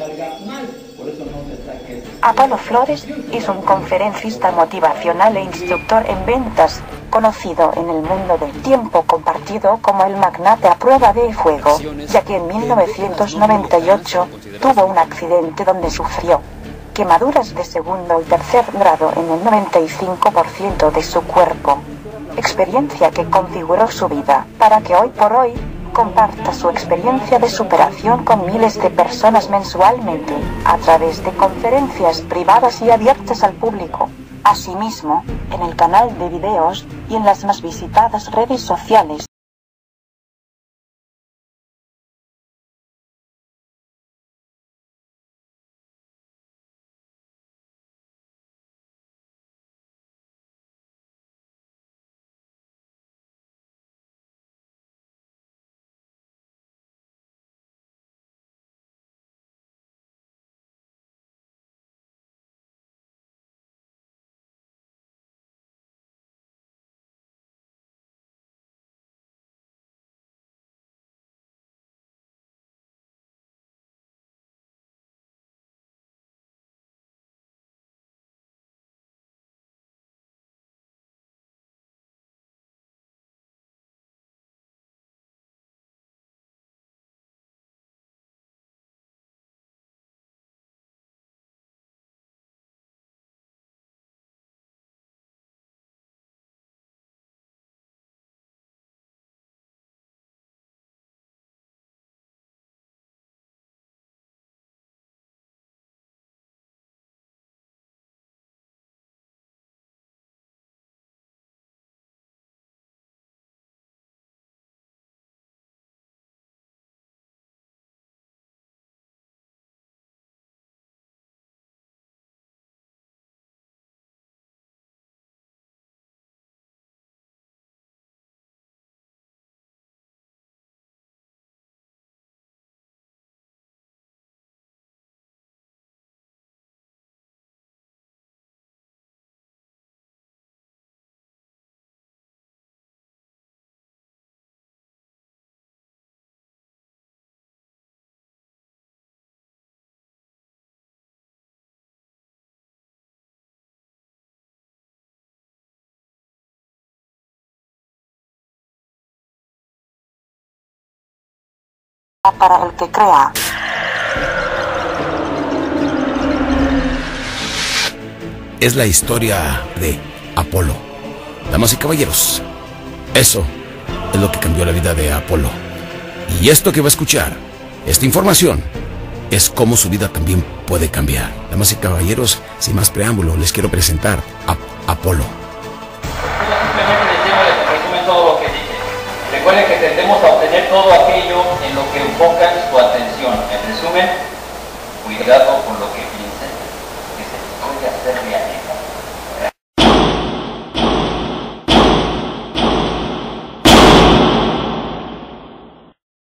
Apolo Flores es un conferencista motivacional e instructor en ventas, conocido en el mundo del tiempo compartido como el magnate a prueba de fuego, ya que en 1998 tuvo un accidente donde sufrió quemaduras de segundo y tercer grado en el 95% de su cuerpo. Experiencia que configuró su vida para que hoy por hoy comparta su experiencia de superación con miles de personas mensualmente, a través de conferencias privadas y abiertas al público. Asimismo, en el canal de videos y en las más visitadas redes sociales. Para el que crea. Es la historia de Apolo. Damas y caballeros, eso es lo que cambió la vida de Apolo. Y esto que va a escuchar, esta información, es cómo su vida también puede cambiar. Damas y caballeros, sin más preámbulo, les quiero presentar a Apolo. Simplemente resumen todo lo que dije. Recuerden que tendemos a obtener todo aquello en lo que enfocan su atención. En resumen, cuidado con lo que piensen.